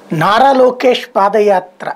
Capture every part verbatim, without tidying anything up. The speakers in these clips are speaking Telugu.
నారా లోకేష్ పాదయాత్ర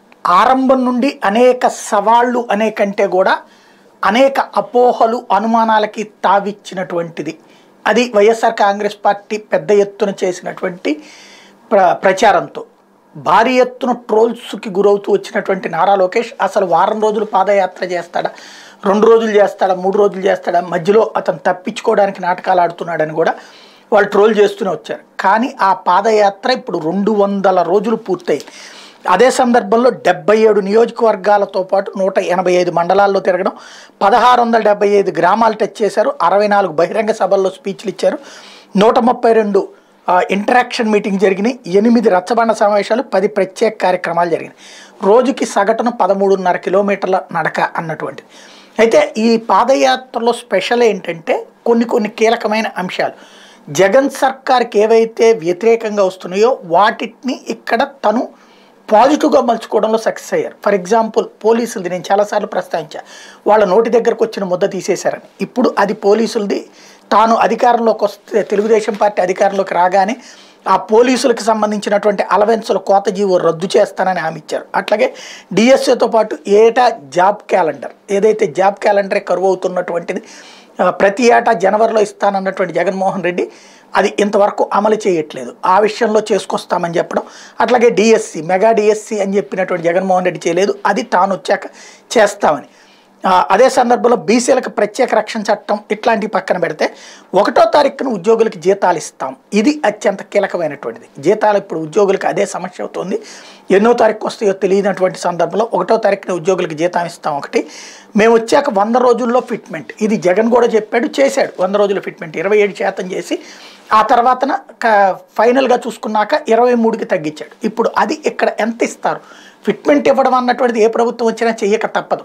ఆరంభం నుండి అనేక సవాళ్లు అనే కంటే కూడా అనేక అపోహలు అనుమానాలకి తావిచ్చినటువంటిది. అది వైఎస్ఆర్ కాంగ్రెస్ పార్టీ పెద్ద ఎత్తున చేసినటువంటి ప్ర ప్రచారంతో భారీ ఎత్తున ట్రోల్స్కి గురవుతూ వచ్చినటువంటి నారా లోకేష్ అసలు వారం రోజులు పాదయాత్ర చేస్తాడా, రెండు రోజులు చేస్తాడా, మూడు రోజులు చేస్తాడా, మధ్యలో అతను తప్పించుకోవడానికి నాటకాలు ఆడుతున్నాడని కూడా వాళ్ళు ట్రోల్ చేస్తూనే వచ్చారు. కానీ ఆ పాదయాత్ర ఇప్పుడు రెండు వందల రోజులు పూర్తయి అదే సందర్భంలో డెబ్బై ఏడు నియోజకవర్గాలతో పాటు నూట ఎనభై ఐదు మండలాల్లో తిరగడం, పదహారు వందల డెబ్బై ఐదు గ్రామాలు టచ్ చేశారు, అరవై నాలుగు బహిరంగ సభల్లో స్పీచ్లు ఇచ్చారు, నూట ముప్పై రెండు ఇంటరాక్షన్ మీటింగ్ జరిగినాయి, ఎనిమిది రచ్చబండ సమావేశాలు, పది ప్రత్యేక కార్యక్రమాలు జరిగినాయి. రోజుకి సగటున పదమూడున్నర కిలోమీటర్ల నడక అన్నటువంటి. అయితే ఈ పాదయాత్రలో స్పెషల్ ఏంటంటే కొన్ని కొన్ని కీలకమైన అంశాలు జగన్ సర్కార్కి ఏవైతే వ్యతిరేకంగా వస్తున్నాయో వాటిని ఇక్కడ తను పాజిటివ్గా మలుచుకోవడంలో సక్సెస్ అయ్యారు. ఫర్ ఎగ్జాంపుల్ పోలీసులది నేను చాలాసార్లు ప్రస్తావించా, వాళ్ళ నోటి దగ్గరకు వచ్చిన ముద్ద తీసేశారని. ఇప్పుడు అది పోలీసులది. తాను అధికారంలోకి వస్తే తెలుగుదేశం పార్టీ అధికారంలోకి రాగానే ఆ పోలీసులకు సంబంధించినటువంటి అలవెన్సుల కోత జీవో రద్దు చేస్తానని హామీ ఇచ్చారు. అట్లాగే డిఎస్ఏతో పాటు ఏటా జాబ్ క్యాలెండర్, ఏదైతే జాబ్ క్యాలెండరే కరువు అవుతున్నటువంటిది ప్రతి ఏటా జనవరిలో ఇస్తానన్నటువంటి జగన్మోహన్ రెడ్డి అది ఇంతవరకు అమలు చేయట్లేదు. ఆ విషయంలో చేసుకొస్తామని చెప్పడం, అట్లాగే డిఎస్సి మెగా డిఎస్సి అని చెప్పినటువంటి జగన్మోహన్ రెడ్డి చేయలేదు, అది తాను వచ్చాక చేస్తామని. అదే సందర్భంలో బీసీలకు ప్రత్యేక రక్షణ చట్టం ఇట్లాంటివి పక్కన పెడితే ఒకటో తారీఖున ఉద్యోగులకు జీతాలు ఇస్తాం, ఇది అత్యంత కీలకమైనటువంటిది. జీతాలు ఇప్పుడు ఉద్యోగులకు అదే సమస్య అవుతుంది. ఎన్నో తారీఖు వస్తాయో తెలియనటువంటి సందర్భంలో ఒకటో తారీఖున ఉద్యోగులకు జీతం ఇస్తాం ఒకటి. మేము వచ్చాక వంద రోజుల్లో ఫిట్మెంట్, ఇది జగన్ కూడా చెప్పాడు, చేశాడు. వంద రోజుల ఫిట్మెంట్ ఇరవై ఏడు శాతం చేసి ఆ తర్వాతన ఫైనల్గా చూసుకున్నాక ఇరవై మూడుకి తగ్గించాడు. ఇప్పుడు అది ఇక్కడ ఎంత ఇస్తారు, ఫిట్మెంట్ ఇవ్వడం అన్నటువంటిది ఏ ప్రభుత్వం వచ్చినా చెయ్యక తప్పదు.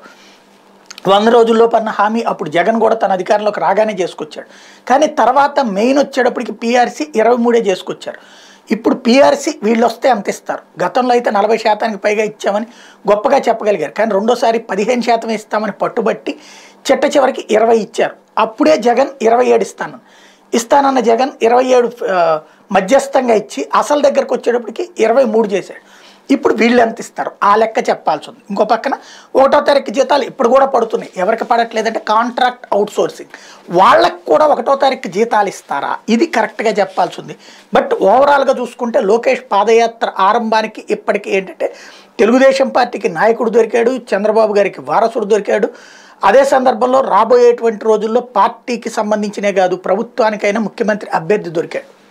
వంద రోజుల్లో పన్న హామీ అప్పుడు జగన్ కూడా తన అధికారంలోకి రాగానే చేసుకొచ్చాడు. కానీ తర్వాత మెయిన్ వచ్చేటప్పటికి పీఆర్సీ ఇరవై మూడే చేసుకొచ్చారు. ఇప్పుడు పీఆర్సీ వీళ్ళు వస్తే అంత ఇస్తారు. గతంలో అయితే నలభై శాతానికి పైగా ఇచ్చామని గొప్పగా చెప్పగలిగారు. కానీ రెండోసారి పదిహేను శాతం ఇస్తామని పట్టుబట్టి చిట్ట చివరికి ఇరవై ఇచ్చారు. అప్పుడే జగన్ ఇరవై ఏడు ఇస్తాను ఇస్తానన్న జగన్ ఇరవై ఏడు మధ్యస్థంగా ఇచ్చి అసలు దగ్గరకు వచ్చేటప్పటికి ఇరవై మూడు చేశాడు. ఇప్పుడు వీళ్ళు ఎంత ఇస్తారు ఆ లెక్క చెప్పాల్సి ఉంది. ఇంకో పక్కన ఒకటో తారీఖు జీతాలు ఇప్పుడు కూడా పడుతున్నాయి. ఎవరికి పడట్లేదంటే కాంట్రాక్ట్ అవుట్ సోర్సింగ్ వాళ్ళకు కూడా ఒకటో తారీఖు జీతాలు ఇస్తారా, ఇది కరెక్ట్గా చెప్పాల్సి ఉంది. బట్ ఓవరాల్గా చూసుకుంటే లోకేష్ పాదయాత్ర ఆరంభానికి ఇప్పటికీ ఏంటంటే తెలుగుదేశం పార్టీకి నాయకుడు దొరికాడు, చంద్రబాబు గారికి వారసుడు దొరికాడు. అదే సందర్భంలో రాబోయేటువంటి రోజుల్లో పార్టీకి సంబంధించినే కాదు ప్రభుత్వానికైనా ముఖ్యమంత్రి అభ్యర్థి దొరికాడు.